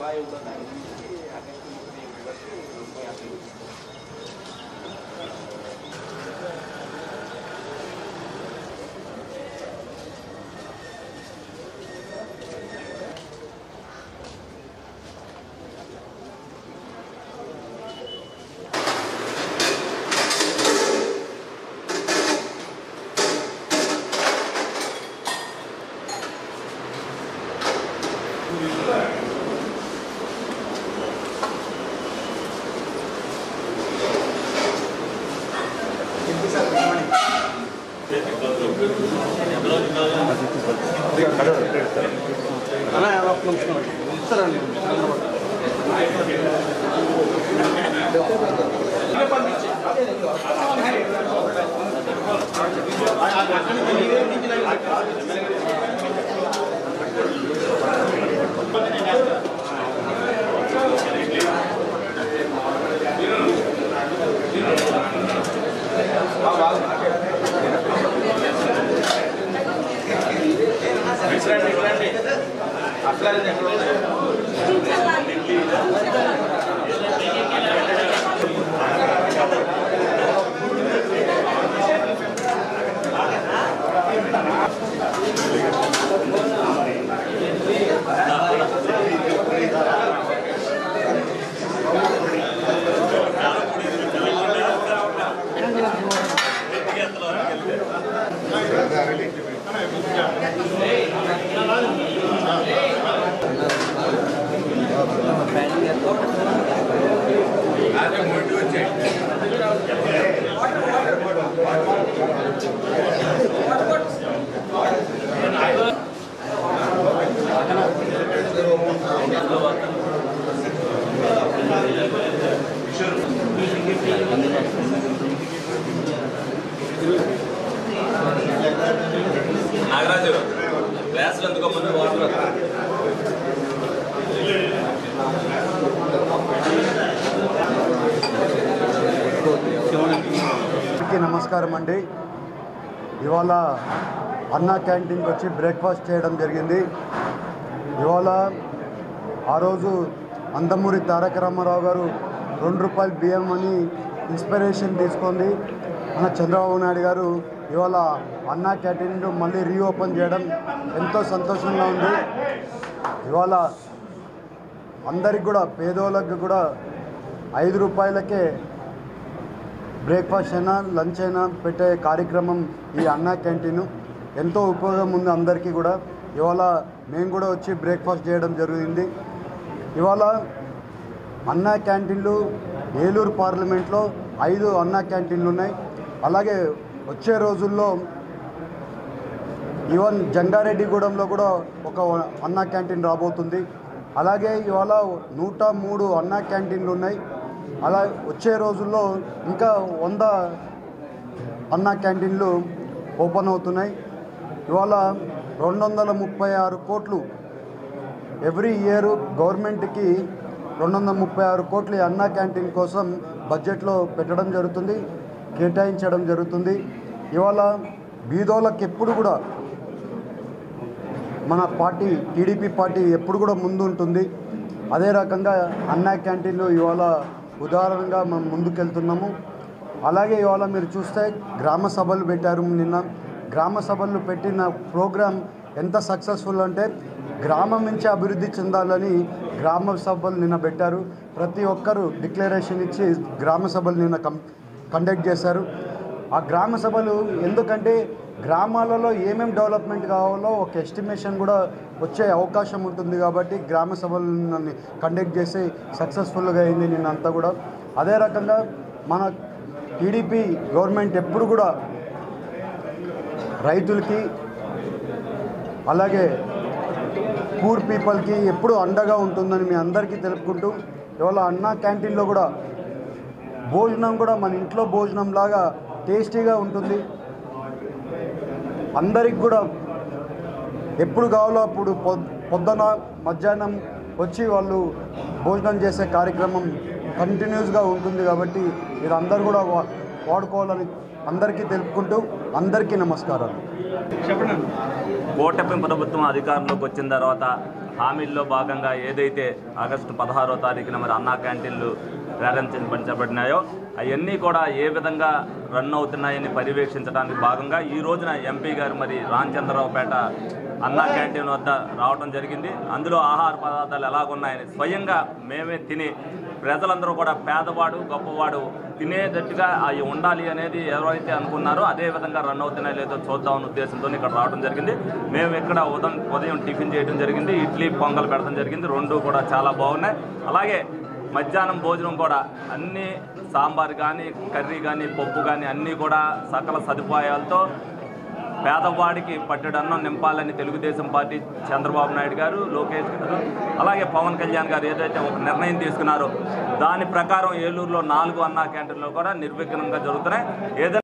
నాగరాజు గ్లాసులు అందుకోమని వాటర్ నమస్కారం అండి. ఇవాళ అన్నా క్యాంటీన్కి వచ్చి బ్రేక్ఫాస్ట్ చేయడం జరిగింది. ఇవాళ ఆ రోజు నందమూరి తారక రామారావు గారు ₹2 బియ్యం అని ఇన్స్పిరేషన్ తీసుకుంది. మన చంద్రబాబు నాయుడు గారు ఇవాళ అన్నా క్యాంటీన్ మళ్ళీ రీఓపెన్ చేయడం ఎంతో సంతోషంగా ఉంది. ఇవాళ అందరికి కూడా పేదోళ్ళకి కూడా ₹5కే బ్రేక్ఫాస్ట్ అయినా లంచ్ అయినా పెట్టే కార్యక్రమం ఈ అన్నా క్యాంటీన్. ఎంతో ఉపయోగం ఉంది అందరికీ కూడా. ఇవాళ మేము కూడా వచ్చి బ్రేక్ఫాస్ట్ చేయడం జరిగింది. ఇవాళ అన్నా క్యాంటీన్లు ఏలూరు పార్లమెంట్లో 5 అన్నా క్యాంటీన్లు ఉన్నాయి. అలాగే వచ్చే రోజుల్లో ఈవెన్ జంగారెడ్డిగూడెంలో కూడా ఒక అన్నా క్యాంటీన్ రాబోతుంది. అలాగే ఇవాళ 103 అన్నా క్యాంటీన్లు ఉన్నాయి. అలా వచ్చే రోజుల్లో ఇంకా 100 అన్నా క్యాంటీన్లు ఓపెన్ అవుతున్నాయి. ఇవాళ 236 కోట్లు ఎవ్రీ ఇయర్ గవర్నమెంట్కి 236 కోట్లు అన్నా క్యాంటీన్ కోసం బడ్జెట్లో పెట్టడం జరుగుతుంది, కేటాయించడం జరుగుతుంది. ఇవాళ బీదోళ్ళకి ఎప్పుడు కూడా మన పార్టీ టీడీపీ పార్టీ ఎప్పుడు కూడా ముందు ఉంటుంది. అదే రకంగా అన్నా క్యాంటీన్లు ఇవాళ ఉదాహరణగా మనం ముందుకెళ్తున్నాము. అలాగే ఇవాళ మీరు చూస్తే గ్రామ సభలు పెట్టారు. నిన్న గ్రామ సభలు పెట్టిన ప్రోగ్రాం ఎంత సక్సెస్ఫుల్ అంటే గ్రామం నుంచి అభివృద్ధి చెందాలని గ్రామ సభలు నిన్న పెట్టారు. ప్రతి ఒక్కరూ డిక్లరేషన్ ఇచ్చి గ్రామ సభలు నిన్న కండక్ట్ చేశారు. ఆ గ్రామ సభలు ఎందుకంటే గ్రామాలలో ఏమేమి డెవలప్మెంట్ కావాలో ఒక ఎస్టిమేషన్ కూడా వచ్చే అవకాశం ఉంటుంది కాబట్టి గ్రామ సభలను కండక్ట్ చేసి సక్సెస్ఫుల్గా అయింది నిన్నంతా కూడా. అదే రకంగా మన టీడీపీ గవర్నమెంట్ ఎప్పుడు కూడా రైతులకి అలాగే పూర్ పీపుల్కి ఎప్పుడు అండగా ఉంటుందని మీ అందరికీ తెలుపుకుంటూ ఇవాళ అన్నా క్యాంటీన్లో కూడా భోజనం కూడా మన ఇంట్లో భోజనం లాగా టేస్టీగా ఉంటుంది. అందరికి కూడా ఎప్పుడు కావాలో అప్పుడు పొద్దున మధ్యాహ్నం వచ్చి వాళ్ళు భోజనం చేసే కార్యక్రమం కంటిన్యూస్గా ఉంటుంది కాబట్టి మీరు అందరూ కూడా వాడుకోవాలని అందరికీ తెలుపుకుంటూ అందరికీ నమస్కారాలు. కూటమి ప్రభుత్వం అధికారంలోకి వచ్చిన తర్వాత హామీల్లో భాగంగా ఏదైతే ఆగస్టు 16వ తారీఖున మరి అన్నా క్యాంటీన్లు ప్రారంభించబడినాయో అవన్నీ కూడా ఏ విధంగా రన్ అవుతున్నాయని పర్యవేక్షించడానికి భాగంగా ఈ రోజున ఎంపీ గారు మరి రామచంద్రరావుపేట అన్నా క్యాంటీన్ వద్ద రావడం జరిగింది. అందులో ఆహార పదార్థాలు ఎలాగున్నాయని స్వయంగా మేమే తిని ప్రజలందరూ కూడా పేదవాడు గొప్పవాడు తినేటట్టుగా అవి ఉండాలి అనేది ఎవరైతే అనుకున్నారో అదే విధంగా రన్ అవుతున్నాయో లేదో చూద్దామన్న ఉద్దేశంతో ఇక్కడ రావడం జరిగింది. మేము ఇక్కడ ఉదయం టిఫిన్ చేయడం జరిగింది, ఇడ్లీ పొంగల్ పెడతాం జరిగింది. రెండు కూడా చాలా బాగున్నాయి. అలాగే మధ్యాహ్నం భోజనం కూడా అన్నీ సాంబార్ కానీ కర్రీ కానీ పప్పు కానీ అన్నీ కూడా సకల సదుపాయాలతో పేదవాడికి పట్టెడన్నం నింపాలని తెలుగుదేశం పార్టీ చంద్రబాబు నాయుడు గారు, లోకేష్ గారు, అలాగే పవన్ కళ్యాణ్ గారు ఏదైతే ఒక నిర్ణయం తీసుకున్నారో దాని ప్రకారం ఏలూరులో 4 అన్నా క్యాంటీన్లు కూడా నిర్విఘ్నంగా జరుగుతున్నాయి.